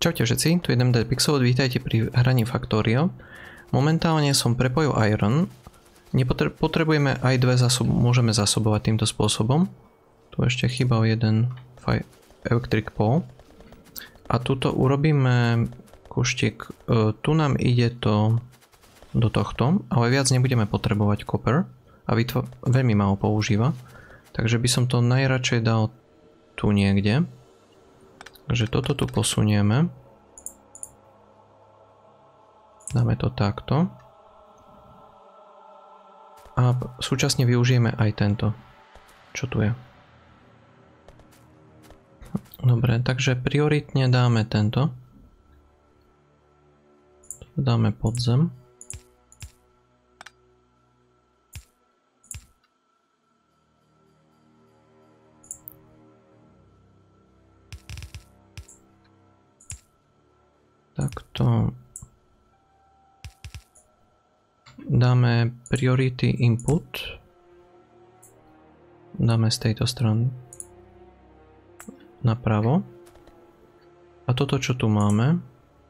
Čaute všetci, tu je Daemdepixel, vítajte pri hraní Factorio. Momentálne som prepojil Iron. Potrebujeme aj dve môžeme zásobovať týmto spôsobom. Tu ešte chýbal jeden electric pole. A tuto urobíme kuštík. Tu nám ide to do tohto, ale viac nebudeme potrebovať copper. A veľmi málo používa. Takže by som to najradšej dal tu niekde. Takže toto tu posunieme. Dáme to takto. A súčasne využijeme aj tento, čo tu je. Dobre, takže prioritne dáme tento. Dáme pod zem. Takto dáme priority input, dáme z tejto strany napravo a toto, čo tu máme,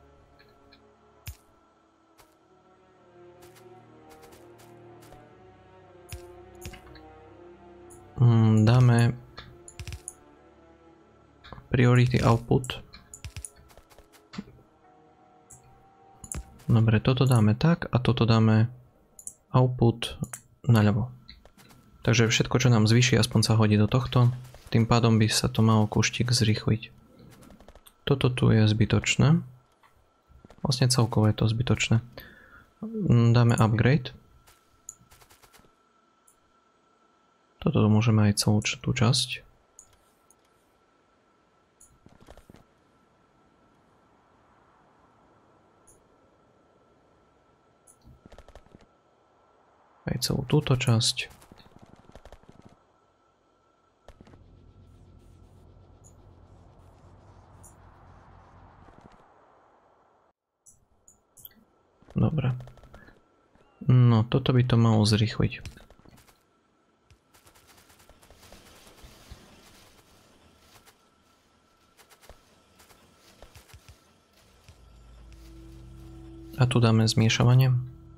dáme priority output. Dobre, toto dáme tak a toto dáme output naľavo. Takže všetko, čo nám zvýši, aspoň sa hodí do tohto. Tým pádom by sa to malo kuštík zrýchliť. Toto tu je zbytočné. Vlastne celkovo je to zbytočné. Dáme upgrade. Toto môžeme aj celú tú časť. Aj celú túto časť. Dobre. No, toto by to malo zrýchliť. A tu dáme zmiešavanie.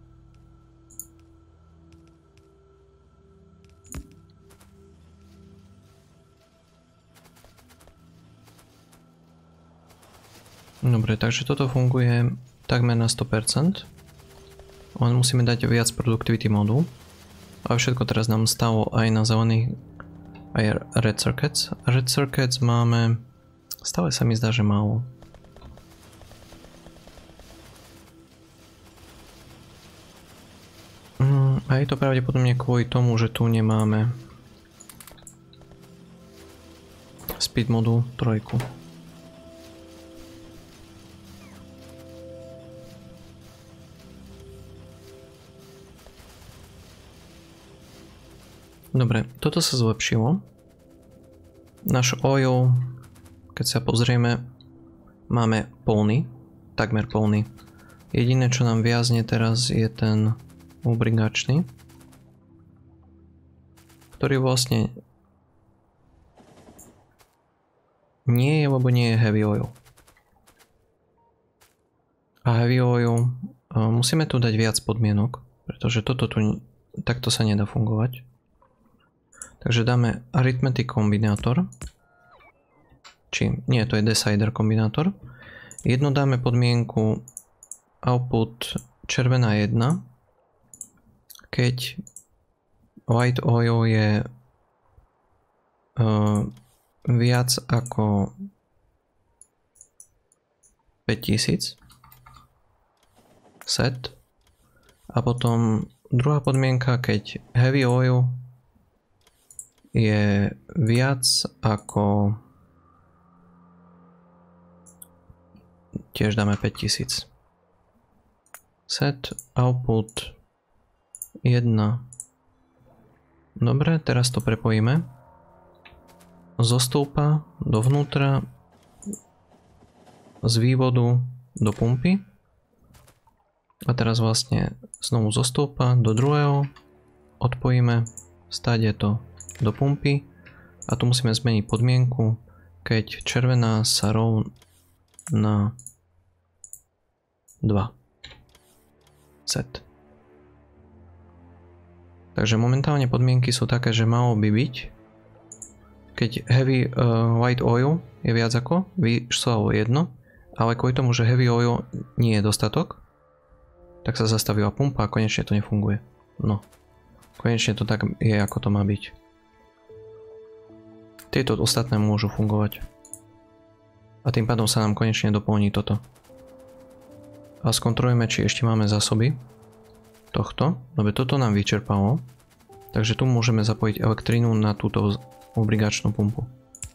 Dobre, takže toto funguje takmer na 100%. Len musíme dať viac productivity modu. A všetko teraz nám stalo aj na zelených aj red circuits. A red circuits máme... Stále sa mi zdá, že málo. A je to pravdepodobne kvôli tomu, že tu nemáme speed modu 3. Dobre, toto sa zlepšilo. Náš oil, keď sa pozrieme, máme plný, takmer plný. Jediné, čo nám viazne teraz, je ten lubrigačný, ktorý vlastne nie je, lebo nie je heavy oil. A heavy oil, musíme tu dať viac podmienok, pretože toto tu takto sa nedá fungovať. Takže dáme arithmetic kombinátor. Nie, to je decider kombinátor. Jedno dáme podmienku output červená 1. Keď light oil je viac ako 5000 set. A potom druhá podmienka, keď heavy oil je viac ako, tiež dáme 5000 set output 1. Dobre, teraz to prepojíme zo stĺpa dovnútra, z vývodu do pumpy a teraz vlastne znovu zo stĺpa do druhého odpojíme, stáde to do pumpy a tu musíme zmeniť podmienku, keď červená sa rovná Set. Takže momentálne podmienky sú také, že malo by byť, keď heavy white oil je viac ako, vyšlo 1, ale kvôli tomu, že heavy oil nie je dostatok, tak sa zastavila pumpa a konečne to nefunguje. No, konečne to tak je, ako to má byť. Tieto ostatné môžu fungovať. A tým pádom sa nám konečne doplní toto. A skontrolujeme, či ešte máme zásoby tohto, lebo toto nám vyčerpalo. Takže tu môžeme zapojiť elektrínu na túto obligačnú pumpu.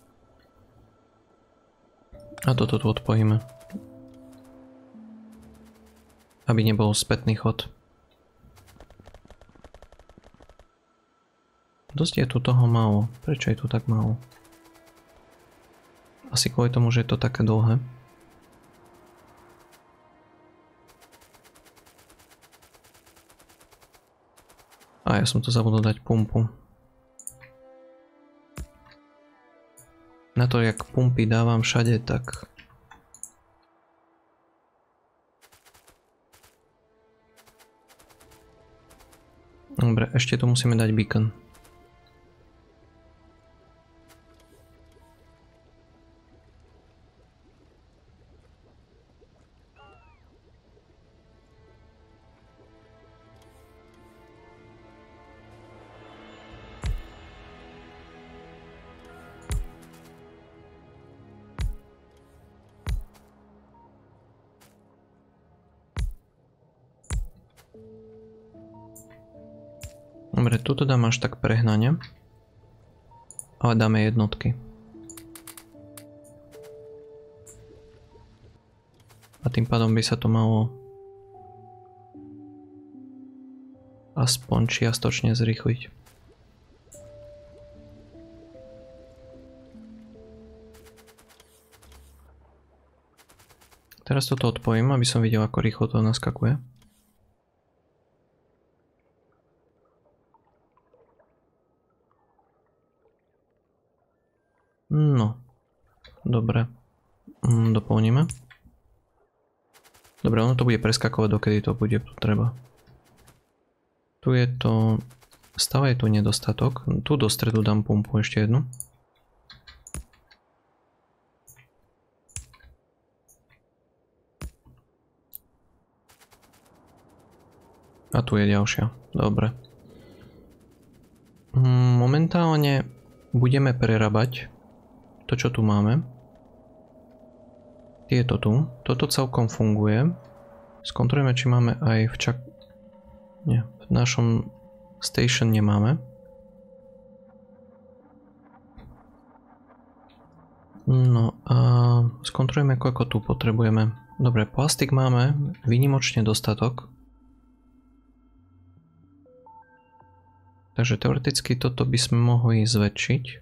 A toto tu odpojíme. Aby nebol spätný chod. Dosť je tu toho málo. Prečo je tu tak málo? Asi kvôli tomu, že je to také dlhé. A ja som to zabudol dať pumpu. Na to, jak pumpy dávam všade, tak... Dobre, ešte tu musíme dať beacon. Dobre, tuto dám až tak prehnane, ale dáme jednotky. A tým pádom by sa to malo aspoň čiastočne zrýchliť. Teraz toto odpojím, aby som videl, ako rýchlo to naskakuje. No, dobre. Doplníme. Dobre, ono to bude preskakovať, dokedy to bude potreba. Tu je to... Stále je tu nedostatok. Tu do stredu dám pumpu ešte jednu. A tu je ďalšia. Dobre. Momentálne budeme prerábať to, čo tu máme. Tieto tu. Toto celkom funguje. Skontrolujeme, či máme aj Nie, v našom station nemáme. No a skontrolujeme, koľko tu potrebujeme. Dobre, plastik máme výnimočne dostatok. Takže teoreticky toto by sme mohli zväčšiť.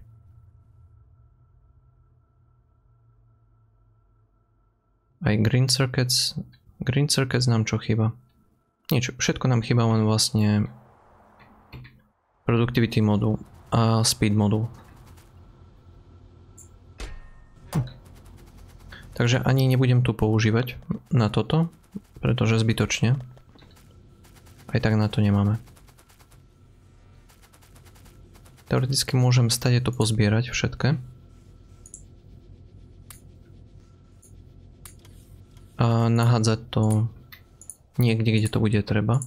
Aj green circuits nám čo chýba? Nič, všetko nám chýba, len vlastne productivity modul a speed modul. Takže ani nebudem tu používať na toto, pretože zbytočne. Aj tak na to nemáme. Teoreticky môžem stade to pozbierať všetké. A nahádzať to niekde, kde to bude treba.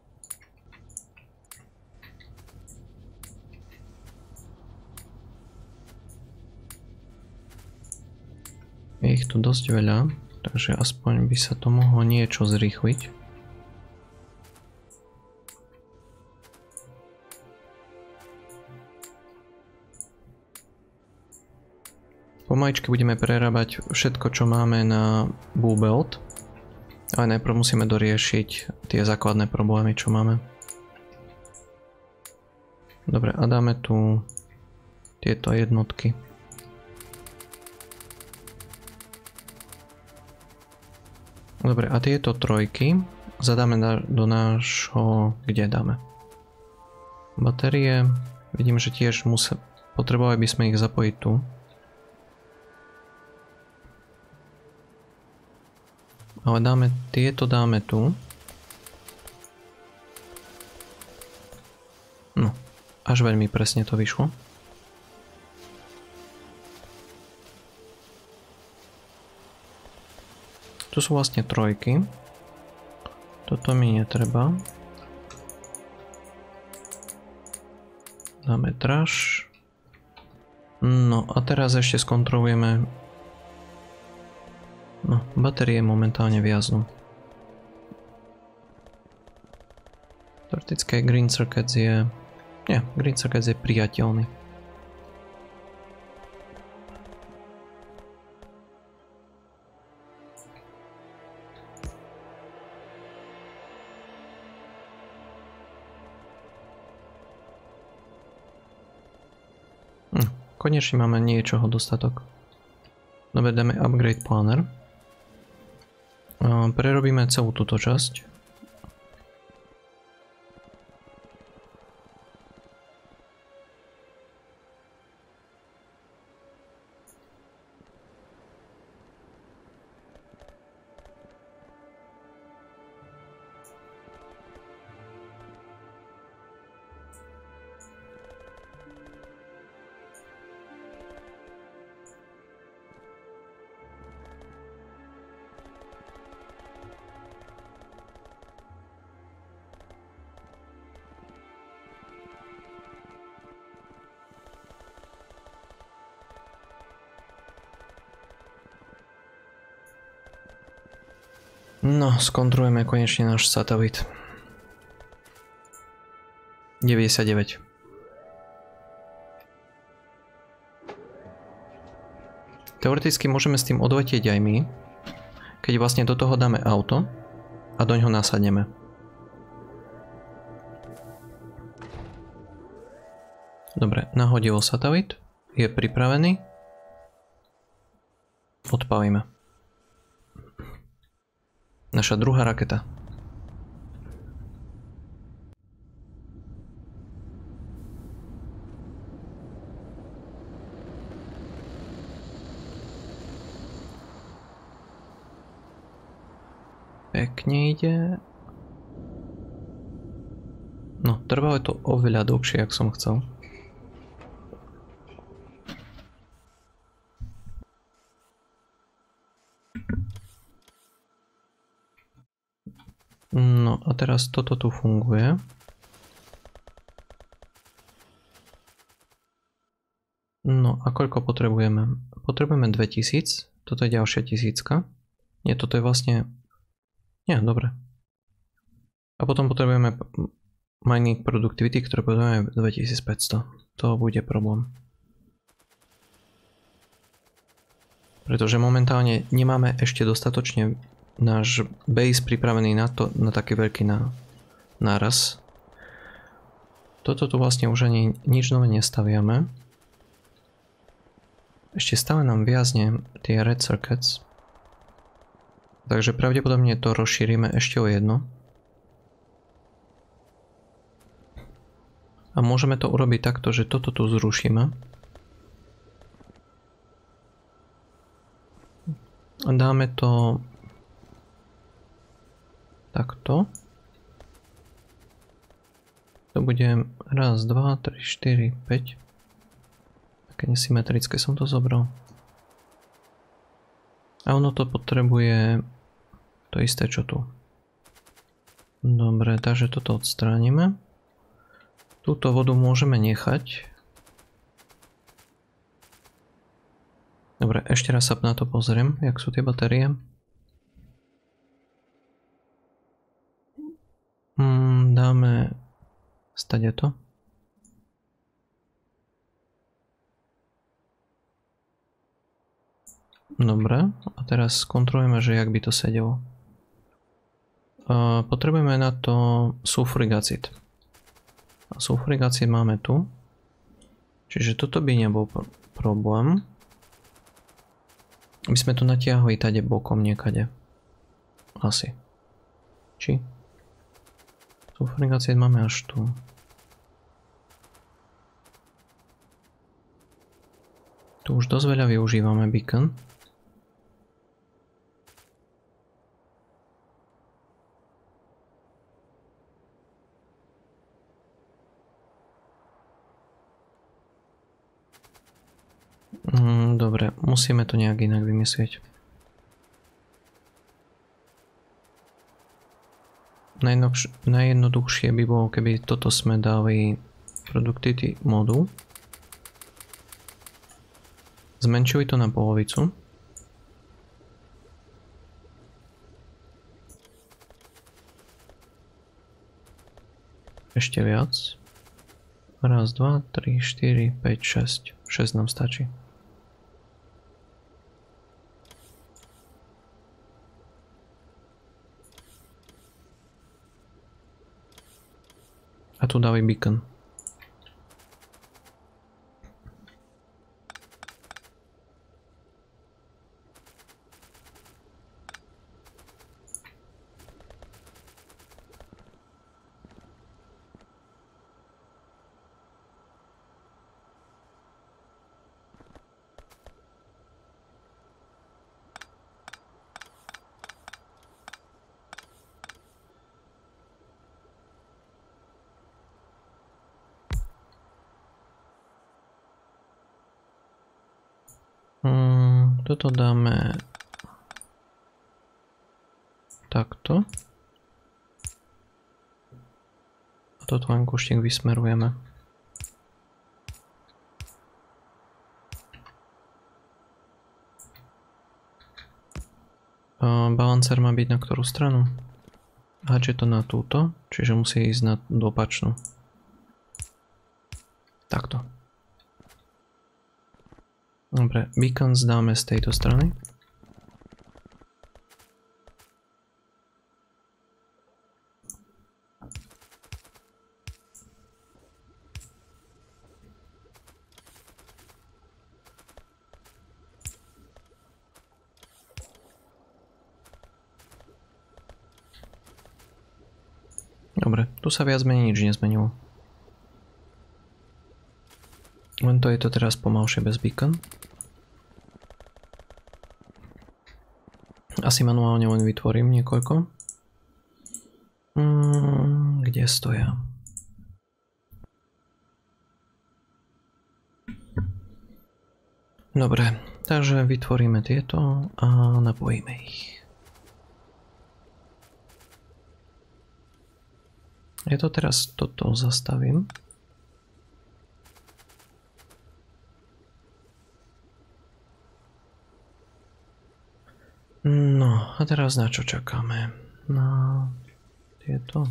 Je ich tu dosť veľa, takže aspoň by sa to mohlo niečo zrýchliť. Pomaličky budeme prerábať všetko, čo máme na bull belt. Ale najprv musíme doriešiť tie základné problémy, čo máme. Dobre, a dáme tu tieto jednotky. Dobre, a tieto trojky zadáme do nášho... Kde dáme? Batérie. Vidím, že tiež potrebovali by sme ich zapojiť tu. Ale dáme tu. No, až veľmi presne to vyšlo. Tu sú vlastne trojky. Toto mi netreba. Dáme trash. No a teraz ešte skontrolujeme. No, batérie momentálne viaznú. Teoretické green circuits je... Nie, green circuits je priateľný. Konečne máme niečoho dostatok. Dobre, dáme upgrade planner. Prerobíme celú túto časť. No, skontrolujeme konečne náš satelit. 99. Teoreticky môžeme s tým odletieť aj my, keď vlastne do toho dáme auto a do ňoho nasadneme. Dobre, nahodilo satelit, je pripravený. Odpalíme. Naša druhá raketa. Pekne ide. No, trvalo to oveľa dlhšie, jak som chcel. No a teraz toto tu funguje. No a koľko potrebujeme? Potrebujeme 2000. Toto je ďalšia 1000. Nie, toto je vlastne... Nie, dobre. A potom potrebujeme mining productivity, ktoré potrebujeme 2500. To bude problém. Pretože momentálne nemáme ešte dostatočne náš base pripravený na to, na taký veľký náraz. Toto tu vlastne už ani nič nové nestaviame. Ešte stále nám viazne tie red circuits. Takže pravdepodobne to rozšírime ešte o jedno. A môžeme to urobiť takto, že toto tu zrušíme. A dáme to takto. To bude raz, 2, 3, 4, 5. Také nesymetrické som to zobral. A ono to potrebuje to isté, čo tu. Dobre, takže toto odstránime. Túto vodu môžeme nechať. Dobre, ešte raz sa na to pozriem, jak sú tie batérie. Dáme stade to. Dobre, a teraz skontrolujeme, že jak by to sedelo. Potrebujeme na to sulfuric acid. A sulfuric acid máme tu. Čiže toto by nebol problém. My sme to natiahli tade bokom niekade. Asi. Či? Sulfuric acid máme až tu. Tu už dosť veľa využívame beacon. Dobre, musíme to nejak inak vymyslieť. Najjednoduchšie by bolo, keby toto sme dali productivity modu. Zmenšili to na polovicu. Ešte viac. Raz, 2, 3, 4, 5, 6. 6 nám stačí. A tu dali beacon. Toto dáme takto. A toto len kúštik vysmerujeme. Balancer má byť na ktorú stranu? Háče to na túto, čiže musí ísť na opačnú. Takto. Dobre, beacons dáme z tejto strany. Dobre, tu sa viac menej nič nezmenilo. Len to je to teraz pomalšie bez beacon. Asi manuálne len vytvorím niekoľko. Kde stoja? Dobre, takže vytvoríme tieto a napojíme ich. Ja to teraz toto zastavím. No, a teraz na čo čakáme? Na tieto.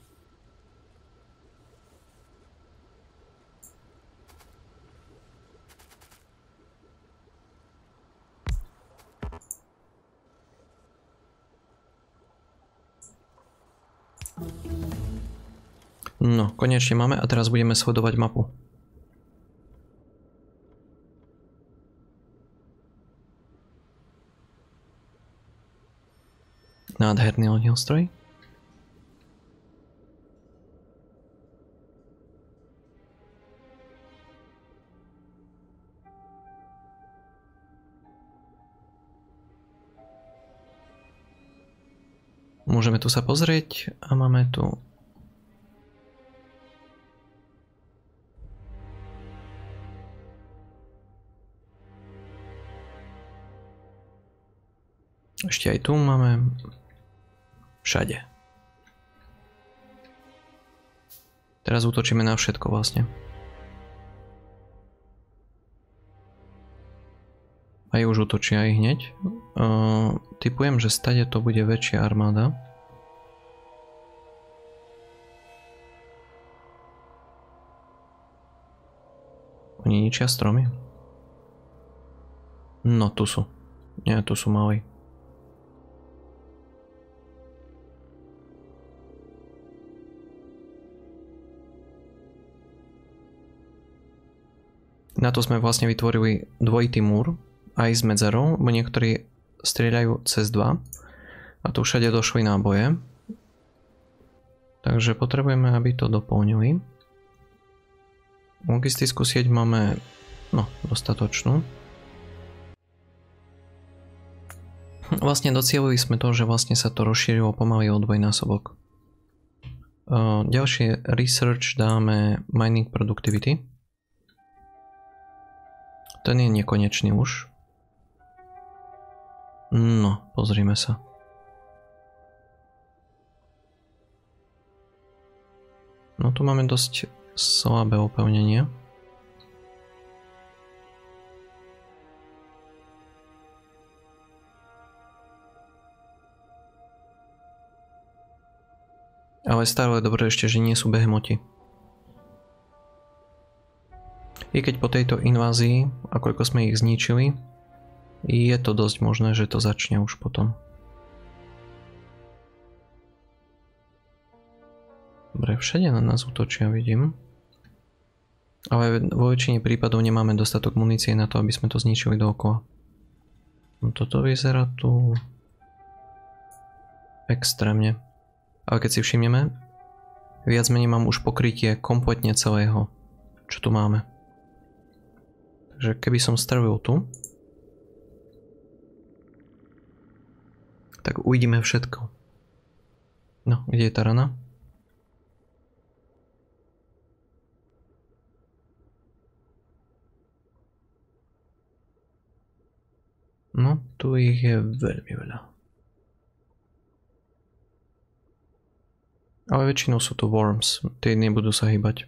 No, konečne máme a teraz budeme sledovať mapu. Nádherný ohňostroj. Môžeme tu sa pozrieť a máme tu ešte aj tu máme všade. Teraz útočíme na všetko vlastne. Aj už útočia aj hneď. Tipujem, že stade to bude väčšia armáda. Oni ničia stromy. No tu sú. Nie, tu sú malí. Na to sme vlastne vytvorili dvojitý múr, aj s medzerou, bo niektorí strieľajú cez 2 a tu všade došli náboje. Takže potrebujeme, aby to doplnili. Logistickú sieť máme, no, dostatočnú. Vlastne docielili sme to, že vlastne sa to rozšírilo pomaly o dvojnásobok. Ďalšie research dáme mining productivity. Ten je nekonečný už. No, pozrime sa. No tu máme dosť slabé opevnenie. Ale stále je dobré ešte, že nie sú behemoti. I keď po tejto invázii, a koľko sme ich zničili, je to dosť možné, že to začne už potom. Dobre, všade na nás útočia, vidím. Ale vo väčšine prípadov nemáme dostatok munície na to, aby sme to zničili dookola. No toto vyzerá tu extrémne. Ale keď si všimneme, viac menej mám už pokrytie kompletne celého, čo tu máme. Takže keby som strvil tu, tak uvidíme všetko. No, kde je tá rana? No, tu ich je veľmi veľa. Ale väčšinou sú to worms, tie nebudú sa hýbať.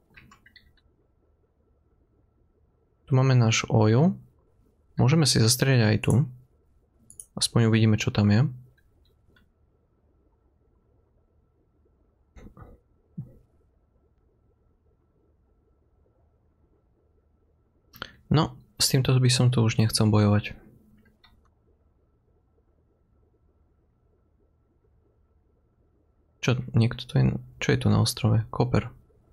Tu máme náš oil. Môžeme si zastrieľať aj tu. Aspoň uvidíme, čo tam je. No, s týmto by som tu už nechcel bojovať. Čo, niekto tu je, čo je tu na ostrove? Koper.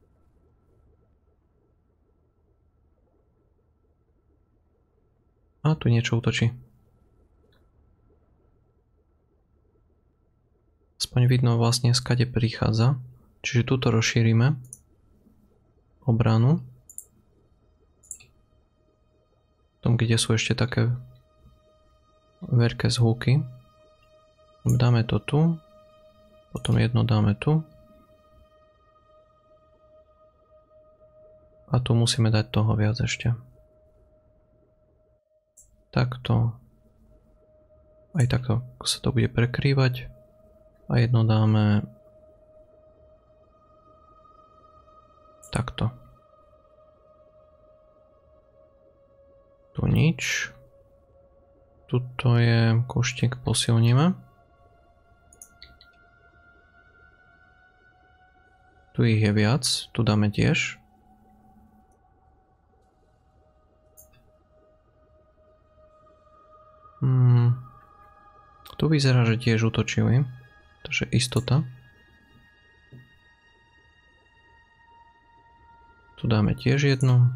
A tu niečo útočí. Aspoň vidno vlastne skade prichádza. Čiže túto rozšírime obranu. Tam, kde sú ešte také veľké zhúky. Dáme to tu. Potom jedno dáme tu. A tu musíme dať toho viac ešte. Takto. Aj takto sa to bude prekrývať. A jedno dáme takto. Tu nič. Tuto je koštík, posilníme. Tu ich je viac, tu dáme tiež. Tu vyzerá, že tiež útočili. Takže istota. Tu dáme tiež jednu.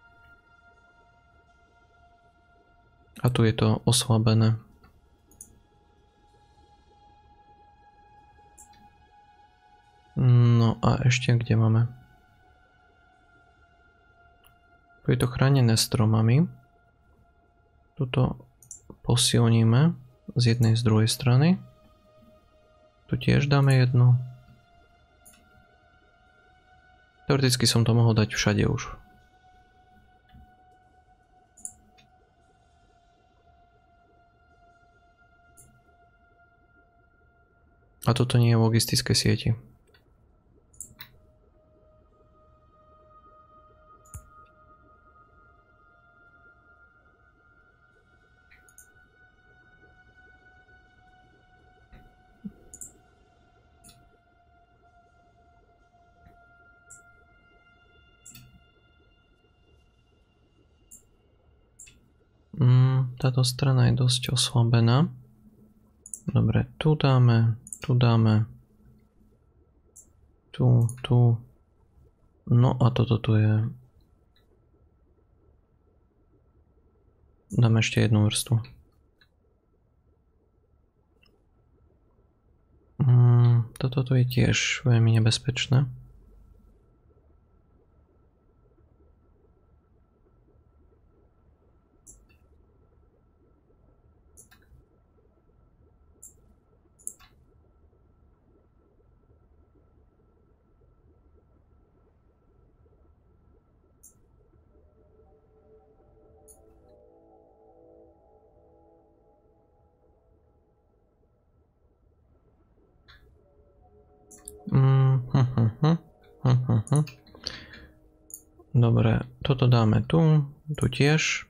A tu je to oslabené. No a ešte kde máme? Tu je to chránené stromami. Tuto posilníme z jednej z druhej strany. Tu tiež dáme jednu. Teoreticky som to mohol dať všade už. A toto nie je v logistickej sieti. Táto strana je dosť oslabená. Dobre, tu dáme, tu dáme, tu. No a toto tu je. Dáme ešte jednu vrstvu. Toto tu je tiež veľmi nebezpečné. Dobre, toto dáme tu tiež.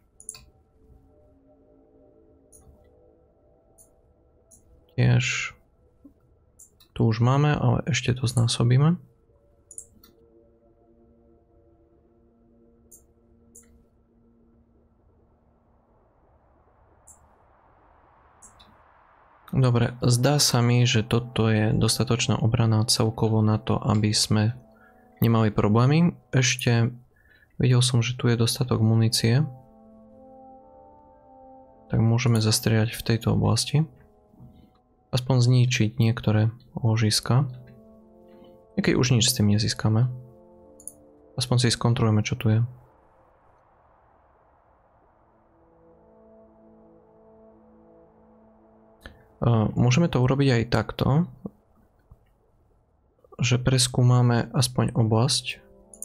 Tiež tu už máme, ale ešte to znásobíme. Dobre, zdá sa mi, že toto je dostatočná obrana celkovo na to, aby sme nemali problémy. Ešte videl som, že tu je dostatok munície. Tak môžeme zastrieľať v tejto oblasti. Aspoň zničiť niektoré ložiska. Keď už nič s tým nezískame. Aspoň si skontrolujeme, čo tu je. Môžeme to urobiť aj takto, že preskúmame aspoň oblasť.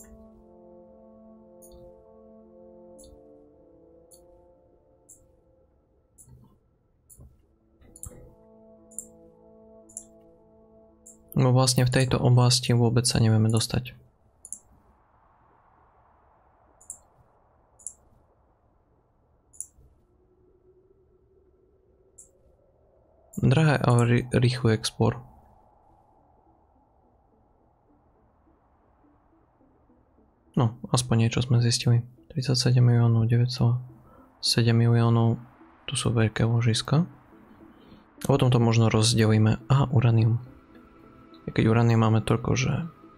No vlastne v tejto oblasti vôbec sa nevieme dostať. Drahé, ale rýchly export. No, aspoň niečo sme zistili. 37 miliónov, 9,7 miliónov. Tu sú veľké ložiska. A potom to možno rozdelíme. Aha, uranium. I keď uranium máme toľko, že...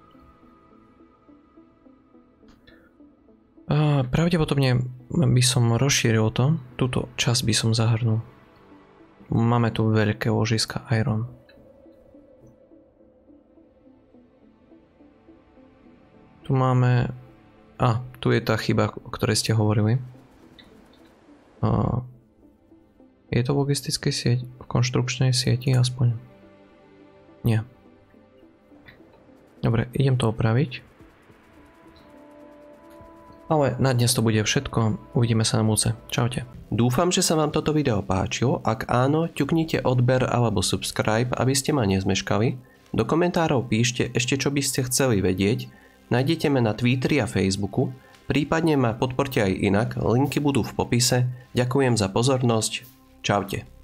pravdepodobne by som rozšíril to. Túto časť by som zahrnul. Máme tu veľké ložiska iron. Tu máme... tu je tá chyba, o ktorej ste hovorili. Je to v logistickej sieti? V konštrukčnej sieti aspoň? Nie. Dobre, idem to opraviť. Ale na dnes to bude všetko. Uvidíme sa na budúce. Čaute. Dúfam, že sa vám toto video páčilo. Ak áno, ťuknite odber alebo subscribe, aby ste ma nezmeškali. Do komentárov píšte ešte, čo by ste chceli vedieť. Nájdete ma na Twitteri a Facebooku. Prípadne ma podporte aj inak. Linky budú v popise. Ďakujem za pozornosť. Čaute.